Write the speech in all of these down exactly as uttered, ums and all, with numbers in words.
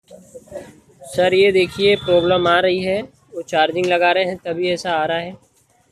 Sir ये देखिए problem आ रही है, वो चार्जिंग लगा रहे हैं तभी ऐसा आ रहा है।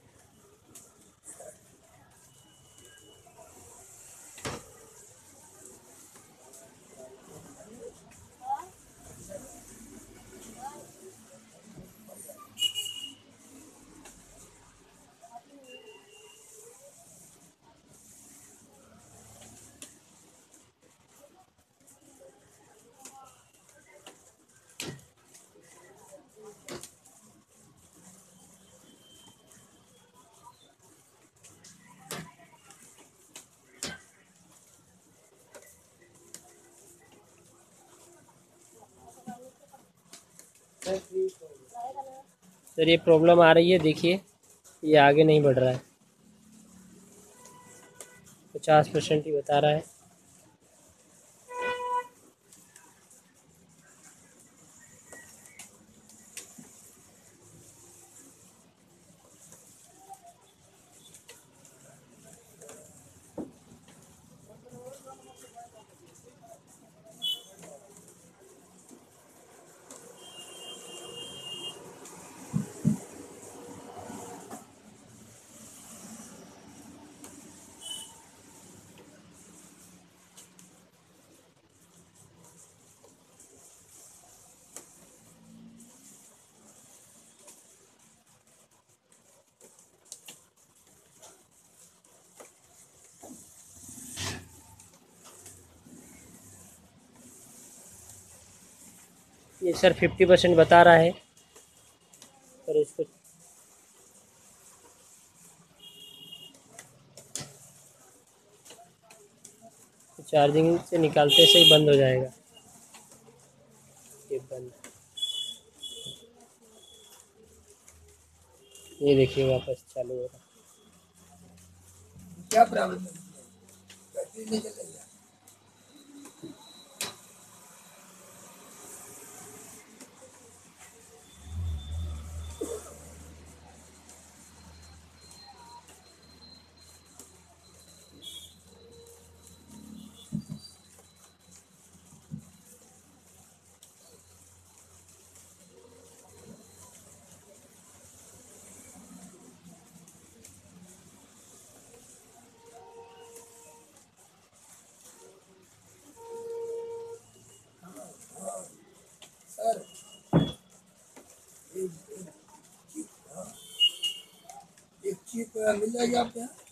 सर ये प्रॉब्लम आ रही है, देखिए ये आगे नहीं बढ़ रहा है, पचास परसेंट ही बता रहा है। ये सर फिफ्टी परसेंट बता रहा है, पर इसको चार्जिंग से निकालते से ही बंद हो जाएगा। ये बंद, ये देखिए वापस चालू हो रहा है। क्या प्रॉब्लम है? बैटरी नहीं चलेगी। सर एक एक चीप हाँ, एक चीप मिल जाएगी आपके यहाँ?